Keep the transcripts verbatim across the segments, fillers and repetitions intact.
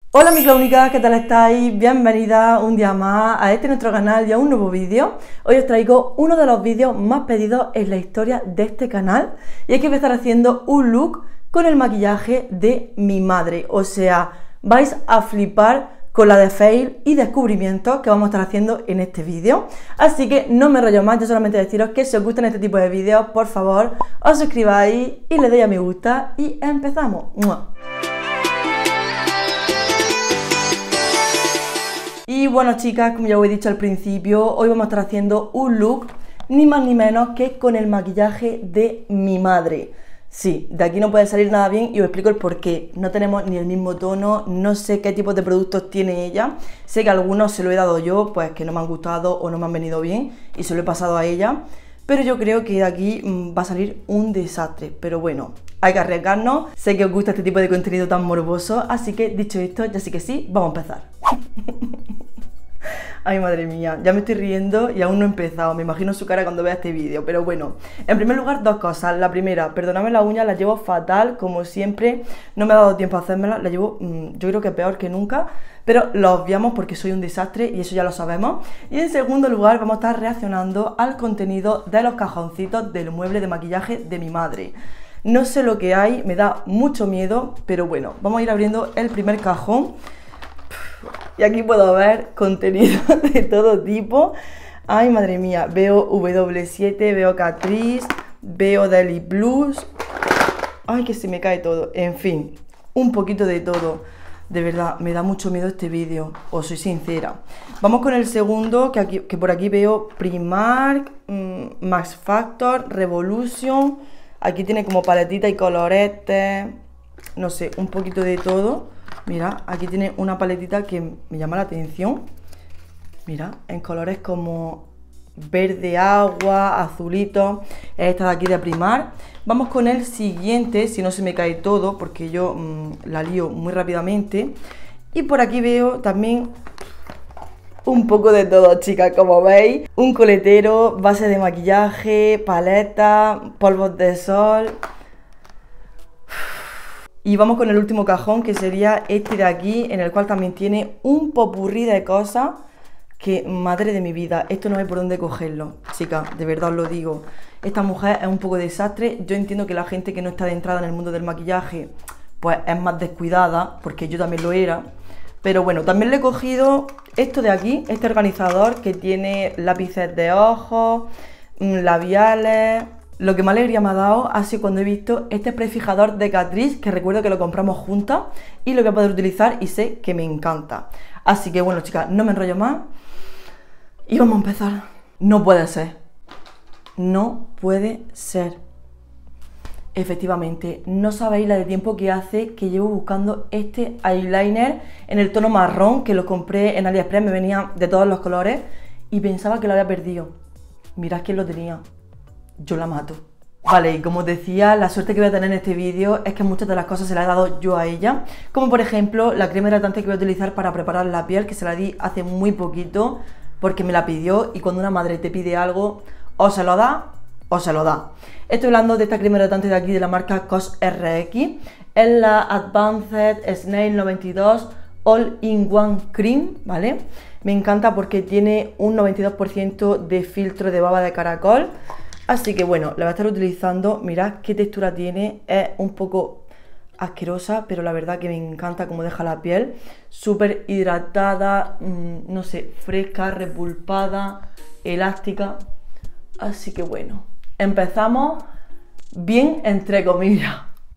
Hola mis clownicas, ¿qué tal estáis? Bienvenidas un día más a este nuestro canal y a un nuevo vídeo. Hoy os traigo uno de los vídeos más pedidos en la historia de este canal y es que voy a estar haciendo un look con el maquillaje de mi madre. O sea, vais a flipar con la de fail y descubrimientos que vamos a estar haciendo en este vídeo. Así que no me rollo más, yo solamente deciros que si os gustan este tipo de vídeos, por favor, os suscribáis y le deis a me gusta y empezamos. ¡Mua! Y bueno chicas, como ya os he dicho al principio, hoy vamos a estar haciendo un look ni más ni menos que con el maquillaje de mi madre. Sí, de aquí no puede salir nada bien y os explico el porqué. No tenemos ni el mismo tono, no sé qué tipo de productos tiene ella. Sé que algunos se lo he dado yo, pues que no me han gustado o no me han venido bien y se lo he pasado a ella. Pero yo creo que de aquí mmm, va a salir un desastre. Pero bueno, hay que arriesgarnos. Sé que os gusta este tipo de contenido tan morboso, así que dicho esto, ya sí que sí, vamos a empezar. Ay, madre mía, ya me estoy riendo y aún no he empezado. Me imagino su cara cuando vea este vídeo. Pero bueno, en primer lugar, dos cosas. La primera, perdonadme las uñas, las llevo fatal, como siempre. No me ha dado tiempo a hacérmelas. Las llevo, mmm, yo creo que peor que nunca. Pero lo obviamos porque soy un desastre y eso ya lo sabemos. Y en segundo lugar, vamos a estar reaccionando al contenido de los cajoncitos del mueble de maquillaje de mi madre. No sé lo que hay, me da mucho miedo, pero bueno, vamos a ir abriendo el primer cajón. Y aquí puedo ver contenido de todo tipo. Ay, madre mía, veo W siete, veo Catrice, veo Deli Blues. Ay, que se me cae todo. En fin, un poquito de todo. De verdad, me da mucho miedo este vídeo, os soy sincera. Vamos con el segundo, que, aquí, que por aquí veo Primark, mmm, Max Factor, Revolution. Aquí tiene como paletita y coloretes. No sé, un poquito de todo. Mira, aquí tiene una paletita que me llama la atención. Mira, en colores como verde agua, azulito. Esta de aquí de Primark. Vamos con el siguiente, si no se me cae todo, porque yo mmm, la lío muy rápidamente. Y por aquí veo también un poco de todo, chicas, como veis. Un coletero, base de maquillaje, paleta, polvos de sol. Y vamos con el último cajón, que sería este de aquí, en el cual también tiene un popurrí de cosas que, madre de mi vida, esto no hay por dónde cogerlo, chicas, de verdad os lo digo. Esta mujer es un poco desastre. Yo entiendo que la gente que no está adentrada en el mundo del maquillaje, pues es más descuidada, porque yo también lo era. Pero bueno, también le he cogido esto de aquí, este organizador que tiene lápices de ojos, labiales. Lo que más alegría me ha dado ha sido cuando he visto este prefijador de Catrice, que recuerdo que lo compramos juntas y lo voy a poder utilizar y sé que me encanta. Así que bueno, chicas, no me enrollo más y vamos a empezar. No puede ser. No puede ser. Efectivamente, no sabéis la de tiempo que hace que llevo buscando este eyeliner en el tono marrón, que lo compré en AliExpress, me venía de todos los colores y pensaba que lo había perdido. Mirad quién lo tenía. Yo la mato. Vale, y como os decía, la suerte que voy a tener en este vídeo es que muchas de las cosas se las he dado yo a ella. Como por ejemplo, la crema hidratante que voy a utilizar para preparar la piel, que se la di hace muy poquito, porque me la pidió, y cuando una madre te pide algo, o se lo da, o se lo da. Estoy hablando de esta crema hidratante de aquí, de la marca COS R X. Es la Advanced Snail noventa y dos All in One Cream, ¿vale? Me encanta porque tiene un noventa y dos por ciento de filtro de baba de caracol. Así que bueno, la voy a estar utilizando. Mirad qué textura tiene, es un poco asquerosa, pero la verdad que me encanta cómo deja la piel. Súper hidratada, mmm, no sé, fresca, repulpada, elástica. Así que bueno, empezamos bien entre comillas.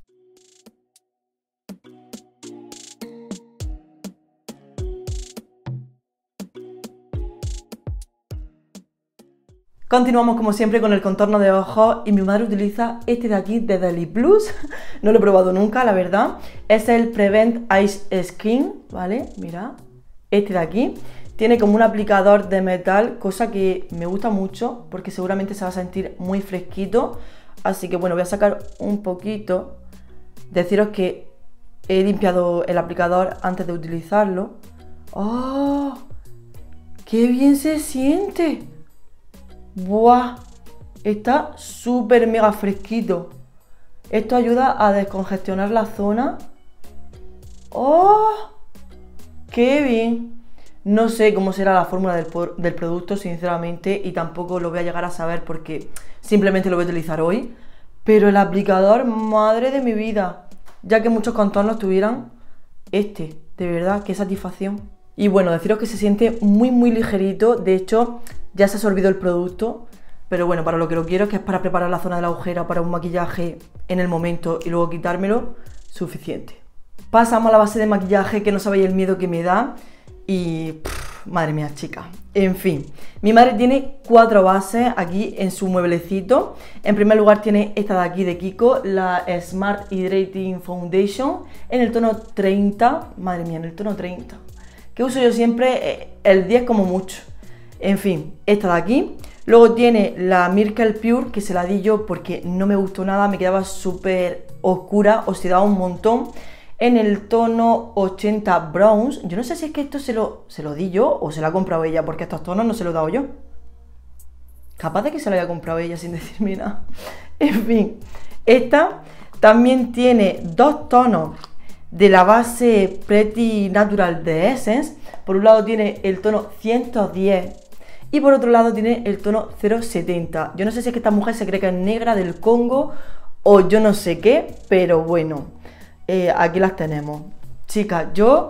Continuamos como siempre con el contorno de ojos y mi madre utiliza este de aquí de Deli Blues. No lo he probado nunca, la verdad. Es el Prevent Ice Skin, ¿vale? Mira, este de aquí. Tiene como un aplicador de metal, cosa que me gusta mucho porque seguramente se va a sentir muy fresquito. Así que bueno, voy a sacar un poquito. Deciros que he limpiado el aplicador antes de utilizarlo. ¡Oh! ¡Qué bien se siente! ¡Buah! Está súper mega fresquito. Esto ayuda a descongestionar la zona. ¡Oh! ¡Qué bien! No sé cómo será la fórmula del, del producto, sinceramente, y tampoco lo voy a llegar a saber porque simplemente lo voy a utilizar hoy. Pero el aplicador, madre de mi vida, ya que muchos contornos tuvieran este, de verdad, qué satisfacción. Y bueno, deciros que se siente muy muy ligerito, de hecho ya se ha absorbido el producto, pero bueno, para lo que lo quiero, que es para preparar la zona de la agujera para un maquillaje en el momento y luego quitármelo, suficiente. Pasamos a la base de maquillaje, que no sabéis el miedo que me da. Y pff, madre mía, chica. En fin, mi madre tiene cuatro bases aquí en su mueblecito. En primer lugar tiene esta de aquí de Kiko, la Smart Hydrating Foundation, en el tono treinta. Madre mía, en el tono treinta, que uso yo siempre el diez como mucho. En fin, esta de aquí. Luego tiene la Miracle Pure, que se la di yo porque no me gustó nada, me quedaba súper oscura, oxidaba un montón. En el tono ochenta Bronze. Yo no sé si es que esto se lo, se lo di yo o se lo ha comprado ella, porque estos tonos no se los he dado yo. Capaz de que se lo haya comprado ella sin decirme nada. En fin, esta también tiene dos tonos de la base Pretty Natural de Essence. Por un lado tiene el tono ciento diez y por otro lado tiene el tono cero setenta. Yo no sé si es que esta mujer se cree que es negra del Congo o yo no sé qué, pero bueno. Eh, aquí las tenemos. Chicas, yo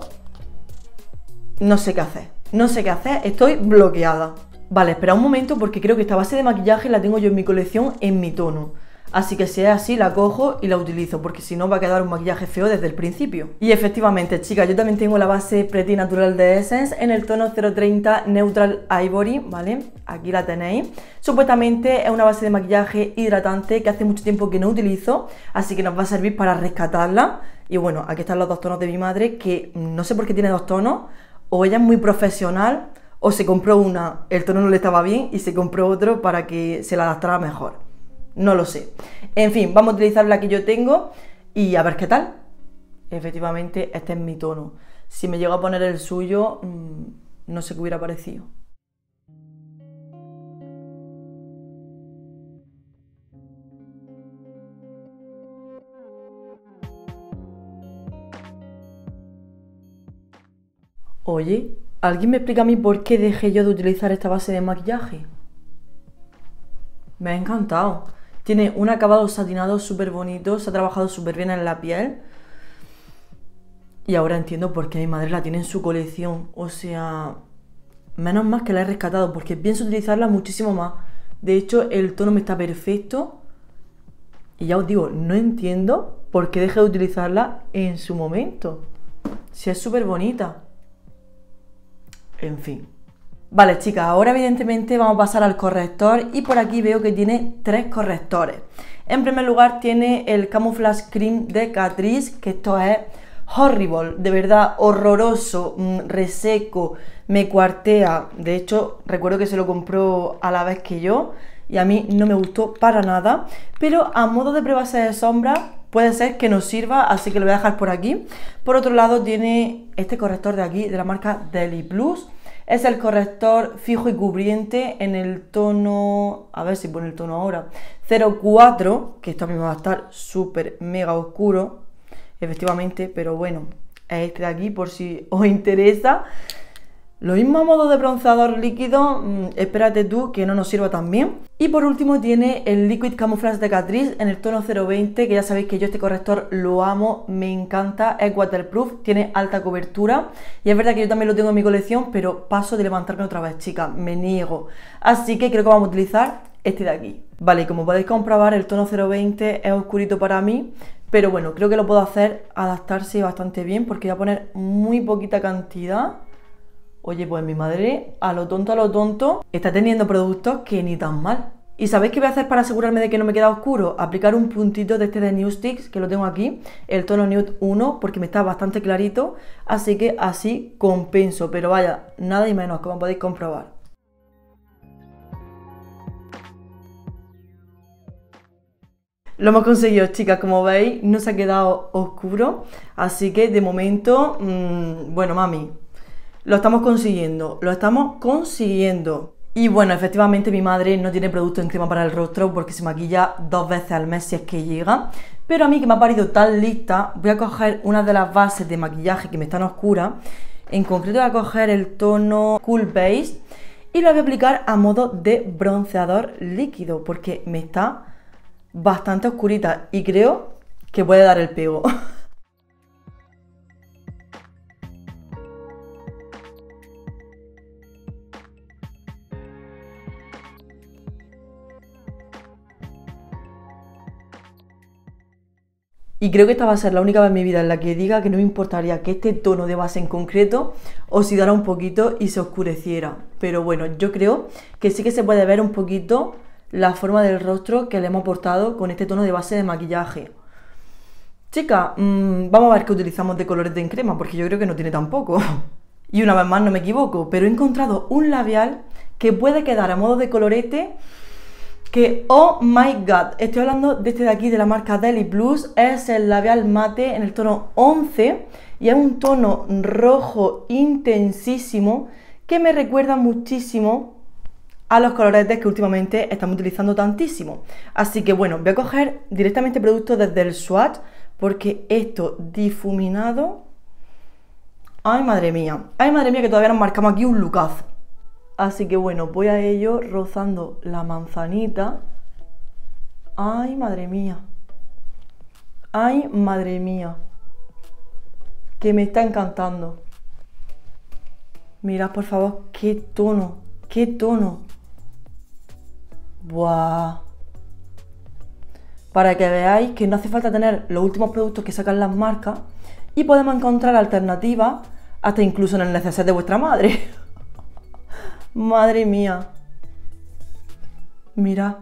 no sé qué hacer. No sé qué hacer, estoy bloqueada. Vale, espera un momento porque creo que esta base de maquillaje la tengo yo en mi colección en mi tono. Así que si es así, la cojo y la utilizo, porque si no va a quedar un maquillaje feo desde el principio. Y efectivamente, chicas, yo también tengo la base Pretty Natural de Essence en el tono cero treinta Neutral Ivory, ¿vale? Aquí la tenéis. Supuestamente es una base de maquillaje hidratante que hace mucho tiempo que no utilizo, así que nos va a servir para rescatarla. Y bueno, aquí están los dos tonos de mi madre, que no sé por qué tiene dos tonos, o ella es muy profesional, o se compró una, el tono no le estaba bien, y se compró otro para que se la adaptara mejor. No lo sé. En fin, vamos a utilizar la que yo tengo y a ver qué tal. Efectivamente, este es mi tono. Si me llego a poner el suyo, mmm, no sé qué hubiera parecido. Oye, ¿alguien me explica a mí por qué dejé yo de utilizar esta base de maquillaje? Me ha encantado. Tiene un acabado satinado súper bonito, se ha trabajado súper bien en la piel. Y ahora entiendo por qué mi madre la tiene en su colección. O sea, menos mal que la he rescatado, porque pienso utilizarla muchísimo más. De hecho, el tono me está perfecto. Y ya os digo, no entiendo por qué dejé de utilizarla en su momento. Si es súper bonita. En fin. Vale, chicas, ahora evidentemente vamos a pasar al corrector y por aquí veo que tiene tres correctores. En primer lugar tiene el Camouflage Cream de Catrice, que esto es horrible, de verdad horroroso, reseco, me cuartea. De hecho, recuerdo que se lo compró a la vez que yo y a mí no me gustó para nada, pero a modo de prebase de sombra puede ser que nos sirva, así que lo voy a dejar por aquí. Por otro lado tiene este corrector de aquí, de la marca Deli Plus. Es el corrector fijo y cubriente en el tono, a ver si pone el tono ahora, cero cuatro, que esto a mí me va a estar súper mega oscuro, efectivamente, pero bueno, es este de aquí por si os interesa. Lo mismo a modo de bronceador líquido, mmm, espérate tú que no nos sirva tan bien. Y por último tiene el Liquid Camouflage de Catrice en el tono cero veinte, que ya sabéis que yo este corrector lo amo, me encanta, es waterproof, tiene alta cobertura. Y es verdad que yo también lo tengo en mi colección, pero paso de levantarme otra vez, chicas, me niego. Así que creo que vamos a utilizar este de aquí. Vale, y como podéis comprobar, el tono cero veinte es oscurito para mí, pero bueno, creo que lo puedo hacer adaptarse bastante bien porque voy a poner muy poquita cantidad. Oye, pues mi madre, a lo tonto, a lo tonto, está teniendo productos que ni tan mal. ¿Y sabéis qué voy a hacer para asegurarme de que no me queda oscuro? Aplicar un puntito de este de Newsticks, que lo tengo aquí, el tono Nude uno, porque me está bastante clarito, así que así compenso, pero vaya, nada y menos, como podéis comprobar. Lo hemos conseguido, chicas, como veis, no se ha quedado oscuro, así que de momento, mmm, bueno, mami, lo estamos consiguiendo, lo estamos consiguiendo. Y bueno, efectivamente mi madre no tiene producto en crema para el rostro porque se maquilla dos veces al mes si es que llega. Pero a mí, que me ha parido tan lista, voy a coger una de las bases de maquillaje que me están oscuras. En concreto voy a coger el tono Cool Base y lo voy a aplicar a modo de bronceador líquido porque me está bastante oscurita y creo que puede dar el pego. Y creo que esta va a ser la única vez en mi vida en la que diga que no me importaría que este tono de base en concreto oxidara un poquito y se oscureciera. Pero bueno, yo creo que sí que se puede ver un poquito la forma del rostro que le hemos aportado con este tono de base de maquillaje. Chica, mmm, vamos a ver qué utilizamos de colorete en crema, porque yo creo que no tiene tampoco. Y una vez más no me equivoco, pero he encontrado un labial que puede quedar a modo de colorete que, oh my god, estoy hablando de este de aquí de la marca Deli Plus. Es el labial mate en el tono once y es un tono rojo intensísimo que me recuerda muchísimo a los coloretes que últimamente estamos utilizando tantísimo. Así que bueno, voy a coger directamente producto desde el swatch porque esto difuminado, ay madre mía, ay madre mía que todavía nos marcamos aquí un lookazo. Así que bueno, voy a ello rozando la manzanita. Ay, madre mía. Ay, madre mía. Que me está encantando. Mirad, por favor, qué tono, qué tono. Buah. Para que veáis que no hace falta tener los últimos productos que sacan las marcas y podemos encontrar alternativas hasta incluso en el neceser de vuestra madre. Madre mía. Mira.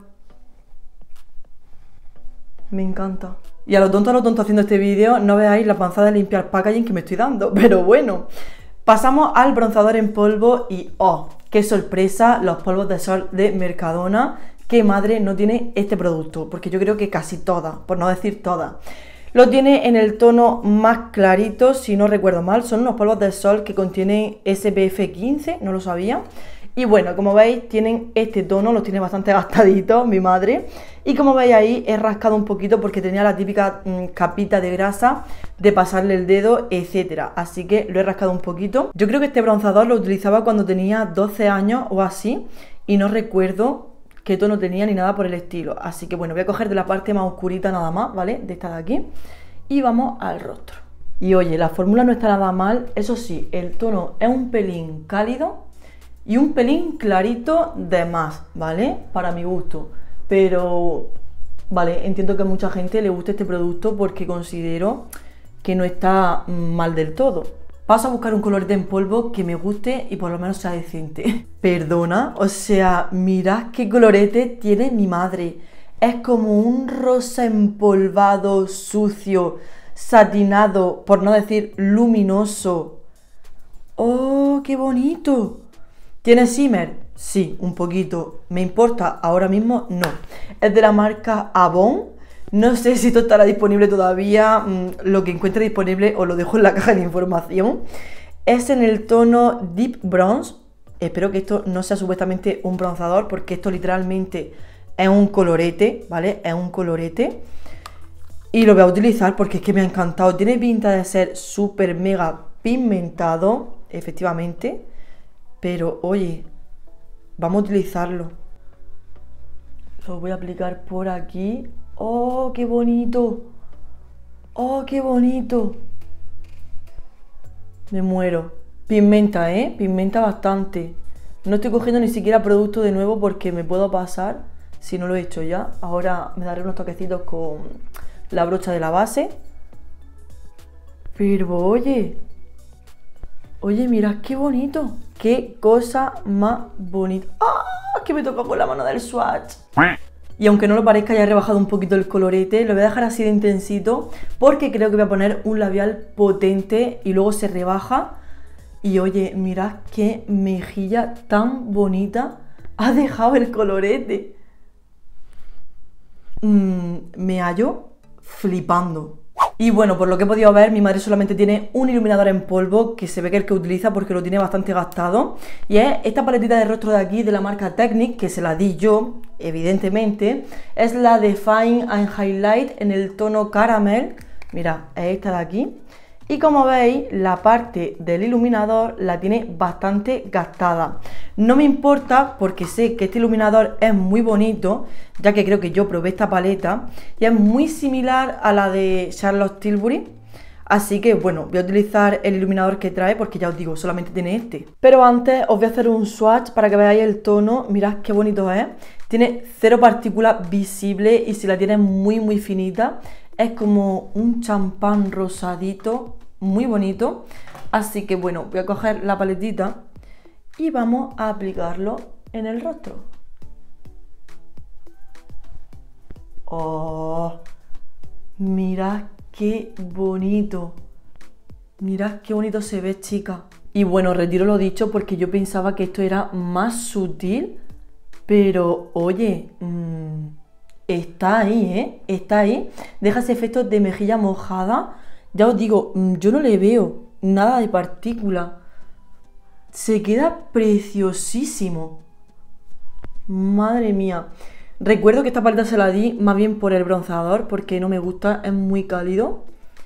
Me encanta. Y a lo tonto, a lo tonto haciendo este vídeo, no veáis la panzada de limpiar packaging que me estoy dando. Pero bueno. Pasamos al bronceador en polvo y ¡oh! ¡Qué sorpresa! Los polvos de sol de Mercadona. ¡Qué madre no tiene este producto! Porque yo creo que casi todas, por no decir todas. Lo tiene en el tono más clarito, si no recuerdo mal. Son unos polvos de sol que contienen S P F quince, no lo sabía. Y bueno, como veis, tienen este tono, los tiene bastante gastaditos mi madre. Y como veis ahí, he rascado un poquito porque tenía la típica mmm, capita de grasa de pasarle el dedo, etcétera. Así que lo he rascado un poquito. Yo creo que este bronceador lo utilizaba cuando tenía doce años o así. Y no recuerdo qué tono tenía ni nada por el estilo. Así que bueno, voy a coger de la parte más oscurita nada más, ¿vale? De esta de aquí. Y vamos al rostro. Y oye, la fórmula no está nada mal. Eso sí, el tono es un pelín cálido y un pelín clarito de más, ¿vale? Para mi gusto. Pero, vale, entiendo que a mucha gente le guste este producto porque considero que no está mal del todo. Paso a buscar un colorete en polvo que me guste y por lo menos sea decente. Perdona, o sea, mirad qué colorete tiene mi madre. Es como un rosa empolvado, sucio, satinado, por no decir luminoso. ¡Oh, qué bonito! ¿Tiene shimmer? Sí, un poquito. ¿Me importa? Ahora mismo no. Es de la marca Avon. No sé si esto estará disponible todavía. Lo que encuentre disponible os lo dejo en la caja de información. Es en el tono Deep Bronze. Espero que esto no sea supuestamente un bronceador porque esto literalmente es un colorete, ¿vale? Es un colorete. Y lo voy a utilizar porque es que me ha encantado. Tiene pinta de ser súper mega pigmentado, efectivamente. Pero, oye, vamos a utilizarlo. Lo voy a aplicar por aquí. ¡Oh, qué bonito! ¡Oh, qué bonito! Me muero. Pigmenta, ¿eh? Pigmenta bastante. No estoy cogiendo ni siquiera producto de nuevo porque me puedo pasar si no lo he hecho ya. Ahora me daré unos toquecitos con la brocha de la base. Pero, oye... Oye, mirad qué bonito. Qué cosa más bonita. ¡Ah! Que me toca con la mano del swatch. Y aunque no lo parezca, ya he rebajado un poquito el colorete. Lo voy a dejar así de intensito porque creo que voy a poner un labial potente y luego se rebaja. Y oye, mirad qué mejilla tan bonita ha dejado el colorete. Mm, me hallo flipando. Y bueno, por lo que he podido ver, mi madre solamente tiene un iluminador en polvo, que se ve que es el que utiliza porque lo tiene bastante gastado. Y es esta paletita de rostro de aquí, de la marca Technic, que se la di yo, evidentemente. Es la Define and Highlight en el tono Caramel. Mira, es esta de aquí. Y como veis, la parte del iluminador la tiene bastante gastada. No me importa porque sé que este iluminador es muy bonito, ya que creo que yo probé esta paleta y es muy similar a la de Charlotte Tilbury. Así que bueno, voy a utilizar el iluminador que trae porque ya os digo, solamente tiene este. Pero antes os voy a hacer un swatch para que veáis el tono. Mirad qué bonito es. Tiene cero partículas visibles y si la tienes muy muy finita, es como un champán rosadito, muy bonito. Así que bueno, voy a coger la paletita y vamos a aplicarlo en el rostro. ¡Oh! Mirad qué bonito. Mirad qué bonito se ve, chica. Y bueno, retiro lo dicho porque yo pensaba que esto era más sutil. Pero, oye, mmm, está ahí, ¿eh? Está ahí. Deja ese efecto de mejilla mojada. Ya os digo, yo no le veo nada de partícula. Se queda preciosísimo. Madre mía. Recuerdo que esta paleta se la di más bien por el bronceador porque no me gusta, es muy cálido.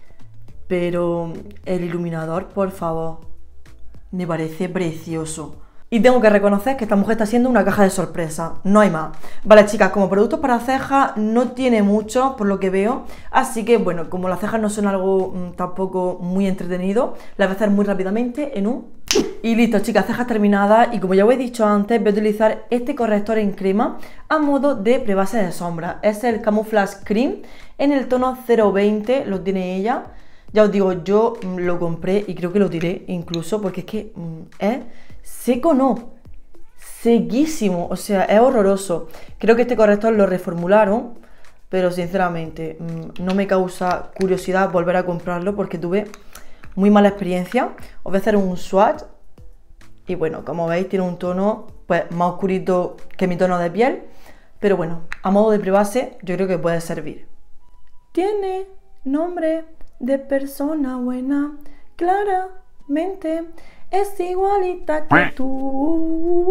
Pero el iluminador, por favor, me parece precioso. Y tengo que reconocer que esta mujer está siendo una caja de sorpresa, no hay más. Vale, chicas, como productos para cejas no tiene mucho, por lo que veo. Así que, bueno, como las cejas no son algo mmm, tampoco muy entretenido, las voy a hacer muy rápidamente en un... Y listo, chicas, cejas terminadas. Y como ya os he dicho antes, voy a utilizar este corrector en crema a modo de prebase de sombra. Es el Camouflage Cream en el tono cero veinte, lo tiene ella. Ya os digo, yo mmm, lo compré y creo que lo tiré incluso porque es que mmm, es... seco no, sequísimo, o sea, es horroroso. Creo que este corrector lo reformularon, pero sinceramente mmm, no me causa curiosidad volver a comprarlo porque tuve muy mala experiencia. Os voy a hacer un swatch y bueno, como veis tiene un tono pues más oscurito que mi tono de piel, pero bueno, a modo de prebase yo creo que puede servir. Tiene nombre de persona buena, claramente. Es igualita que tú,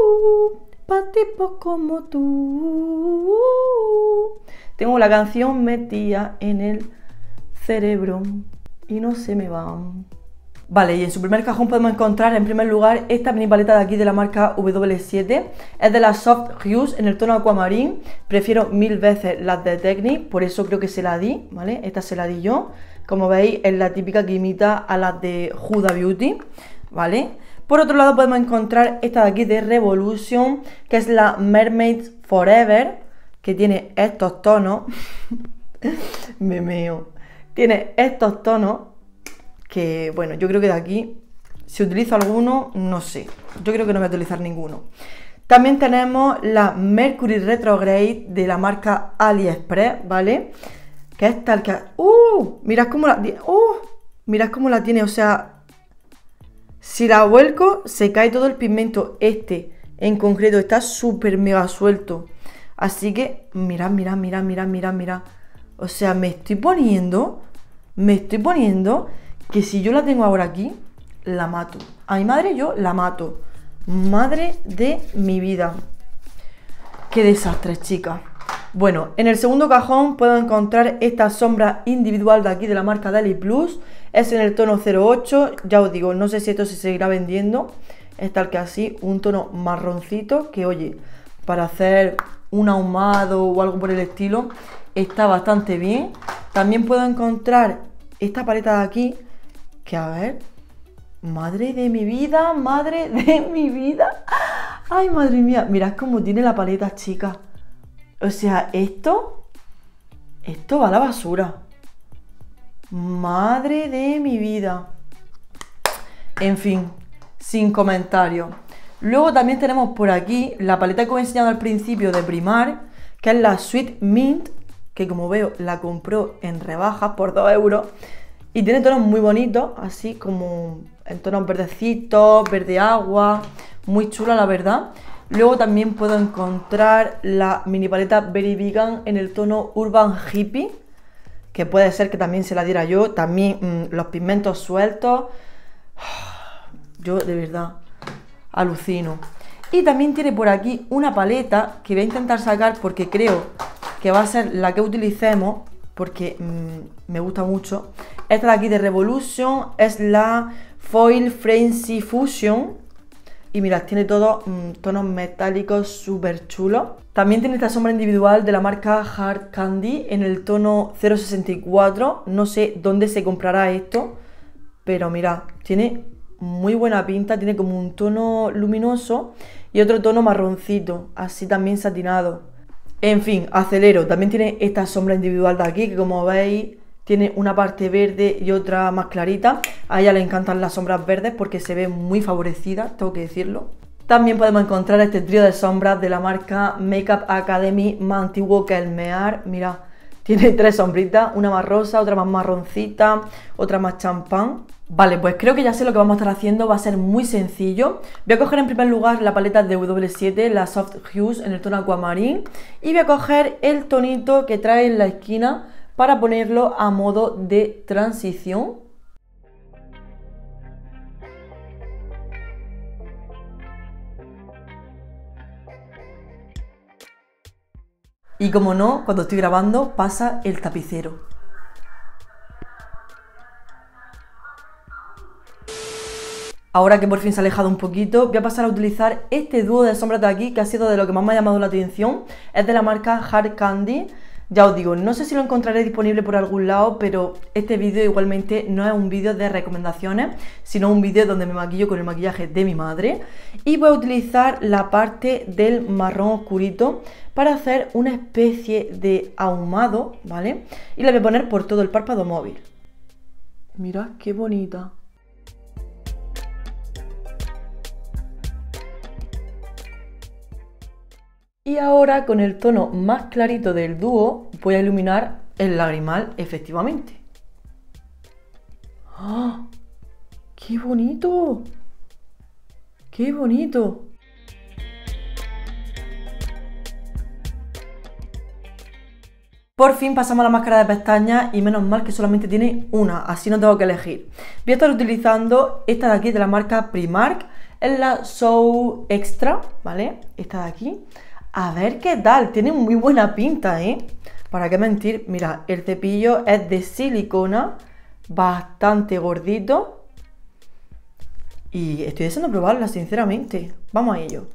pa' tipos como tú. Tengo la canción metida en el cerebro y no se me va. Vale, y en su primer cajón podemos encontrar en primer lugar esta mini paleta de aquí de la marca W siete. Es de la Soft Hues en el tono Aquamarine. Prefiero mil veces las de Technic, por eso creo que se la di, ¿vale? Esta se la di yo. Como veis, es la típica que imita a las de Huda Beauty, ¿vale? Por otro lado podemos encontrar esta de aquí de Revolution, que es la Mermaid Forever, que tiene estos tonos. Me meo. Tiene estos tonos que, bueno, yo creo que de aquí, si utilizo alguno, no sé. Yo creo que no voy a utilizar ninguno. También tenemos la Mercury Retrograde de la marca AliExpress, ¿vale? Que es tal que... ¡Uh! Mirad cómo la tiene. ¡Uh! Mirad cómo la tiene, o sea... Si la vuelco, se cae todo el pigmento. Este, en concreto, está súper mega suelto. Así que, mirad, mirad, mirad, mirad, mirad, mirad. O sea, me estoy poniendo... Me estoy poniendo... Que si yo la tengo ahora aquí, la mato. A mi madre yo la mato. Madre de mi vida. Qué desastre, chicas. Bueno, en el segundo cajón puedo encontrar esta sombra individual de aquí de la marca Deli Plus. Es en el tono cero ocho. Ya os digo, no sé si esto se seguirá vendiendo. Es tal que así, un tono marroncito que, oye, para hacer un ahumado o algo por el estilo, está bastante bien. También puedo encontrar esta paleta de aquí, que a ver... Madre de mi vida, madre de mi vida. Ay, madre mía, mirad cómo tiene la paleta, chicas. O sea, esto... Esto va a la basura. Madre de mi vida. En fin, sin comentarios. Luego también tenemos por aquí la paleta que os he enseñado al principio de Primark, que es la Sweet Mint, que como veo la compró en rebajas por dos euros. Y tiene tonos muy bonitos, así como en tonos verdecitos, verde agua, muy chula la verdad. Luego también puedo encontrar la mini paleta Very Vegan en el tono Urban Hippie, que puede ser que también se la diera yo. También mmm, los pigmentos sueltos, yo de verdad alucino. Y también tiene por aquí una paleta que voy a intentar sacar porque creo que va a ser la que utilicemos, porque mmm, me gusta mucho, Esta de aquí de Revolution es la Foil Frenzy Fusion. Y mirad, tiene todos mmm, tonos metálicos súper chulos. También tiene esta sombra individual de la marca Hard Candy en el tono cero sesenta y cuatro. No sé dónde se comprará esto, pero mirad, tiene muy buena pinta. Tiene como un tono luminoso y otro tono marroncito, así también satinado. En fin, acelero. También tiene esta sombra individual de aquí, que como veis tiene una parte verde y otra más clarita. A ella le encantan las sombras verdes porque se ve muy favorecida, tengo que decirlo. También podemos encontrar este trío de sombras de la marca Makeup Academy, más antiguo que el Mear. Mirad, tiene tres sombritas, una más rosa, otra más marroncita, otra más champán. Vale, pues creo que ya sé lo que vamos a estar haciendo, va a ser muy sencillo. Voy a coger en primer lugar la paleta de W siete, la Soft Hues en el tono Aquamarine, y voy a coger el tonito que trae en la esquina para ponerlo a modo de transición. Y como no, cuando estoy grabando pasa el tapicero. Ahora que por fin se ha alejado un poquito, voy a pasar a utilizar este dúo de sombras de aquí, que ha sido de lo que más me ha llamado la atención. Es de la marca Hard Candy. Ya os digo, no sé si lo encontraré disponible por algún lado, pero este vídeo igualmente no es un vídeo de recomendaciones, sino un vídeo donde me maquillo con el maquillaje de mi madre. Y voy a utilizar la parte del marrón oscurito para hacer una especie de ahumado, ¿vale? Y la voy a poner por todo el párpado móvil. Mirad qué bonita. Y ahora con el tono más clarito del dúo voy a iluminar el lagrimal efectivamente. ¡Ah! ¡Qué bonito! ¡Qué bonito! Por fin pasamos a la máscara de pestañas y menos mal que solamente tiene una, así no tengo que elegir. Voy a estar utilizando esta de aquí de la marca Primark, es la Show Extra, ¿vale? Esta de aquí. A ver qué tal, tiene muy buena pinta, ¿eh? Para qué mentir, mira, el cepillo es de silicona, bastante gordito. Y estoy deseando probarla, sinceramente. Vamos a ello.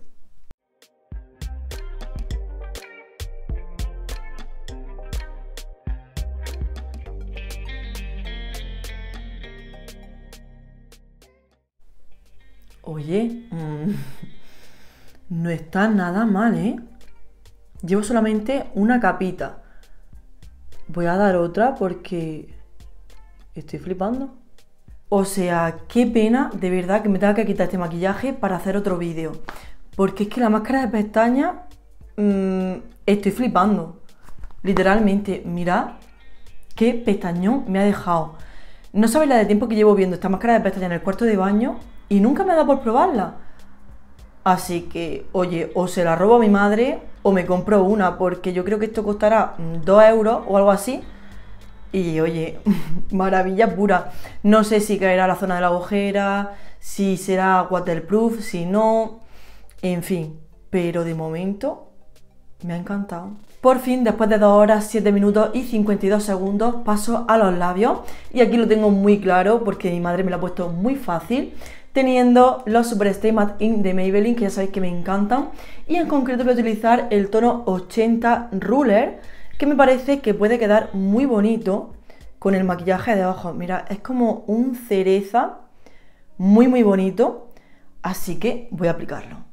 Oye, mmm, no está nada mal, ¿eh? Llevo solamente una capita. Voy a dar otra porque estoy flipando. O sea, qué pena de verdad que me tenga que quitar este maquillaje para hacer otro vídeo. Porque es que la máscara de pestañas mmm, estoy flipando. Literalmente, mirad qué pestañón me ha dejado. No sabéis la de tiempo que llevo viendo esta máscara de pestañas en el cuarto de baño y nunca me ha dado por probarla. Así que, oye, o se la robo a mi madre o me compro una, porque yo creo que esto costará dos euros o algo así. Y oye, maravilla pura. No sé si caerá a la zona de la ojera, si será waterproof, si no, en fin. Pero de momento me ha encantado. Por fin, después de dos horas, siete minutos y cincuenta y dos segundos, paso a los labios. Y aquí lo tengo muy claro porque mi madre me lo ha puesto muy fácil. Teniendo los Super Stay Matte Ink de Maybelline, que ya sabéis que me encantan. Y en concreto voy a utilizar el tono ochenta Ruler, que me parece que puede quedar muy bonito con el maquillaje de ojos. Mira, es como un cereza muy muy bonito, así que voy a aplicarlo.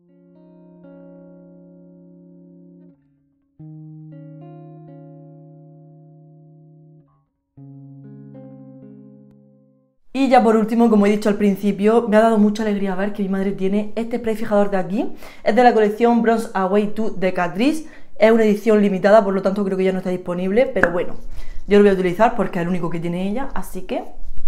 Y ya por último, como he dicho al principio, me ha dado mucha alegría ver que mi madre tiene este spray fijador de aquí. Es de la colección Bronze Away dos de Catrice. Es una edición limitada, por lo tanto creo que ya no está disponible. Pero bueno, yo lo voy a utilizar porque es el único que tiene ella, así que...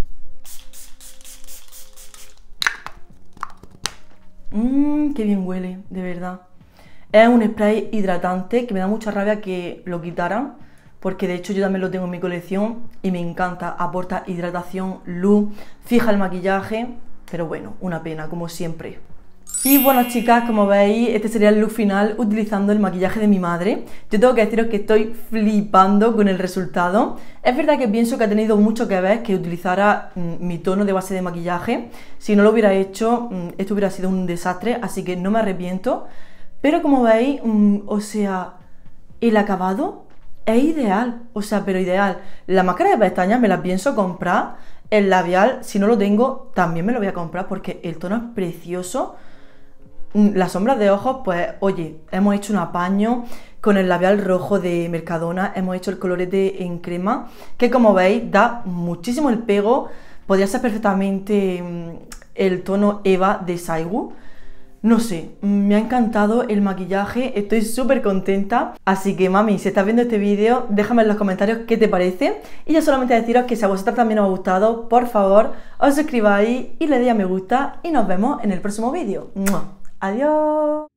Mmm, qué bien huele, de verdad. Es un spray hidratante que me da mucha rabia que lo quitaran, porque de hecho yo también lo tengo en mi colección y me encanta, aporta hidratación, luz, fija el maquillaje, pero bueno, una pena, como siempre. Y bueno, chicas, como veis, este sería el look final utilizando el maquillaje de mi madre. Yo tengo que deciros que estoy flipando con el resultado. Es verdad que pienso que ha tenido mucho que ver que utilizara mm, mi tono de base de maquillaje. Si no lo hubiera hecho, mm, esto hubiera sido un desastre, así que no me arrepiento. Pero como veis, mm, o sea, el acabado es ideal, o sea, pero ideal. La máscara de pestañas me la pienso comprar. El labial, si no lo tengo, también me lo voy a comprar porque el tono es precioso. Las sombras de ojos, pues, oye, hemos hecho un apaño con el labial rojo de Mercadona, hemos hecho el colorete en crema, que como veis, da muchísimo el pego, podría ser perfectamente mmm, el tono Eva de Saigu. No sé, me ha encantado el maquillaje, estoy súper contenta. Así que mami, si estás viendo este vídeo, déjame en los comentarios qué te parece. Y ya solamente deciros que si a vosotros también os ha gustado, por favor, os suscribáis y le deis a me gusta y nos vemos en el próximo vídeo. ¡Mua! Adiós.